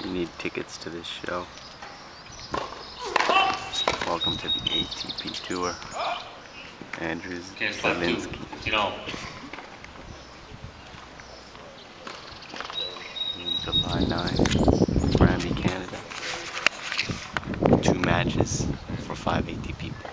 You need tickets to this show. Welcome to the ATP Tour. Andrews, Dzulynsky. July 9, Granby, Canada. 2 matches for 5 ATP points.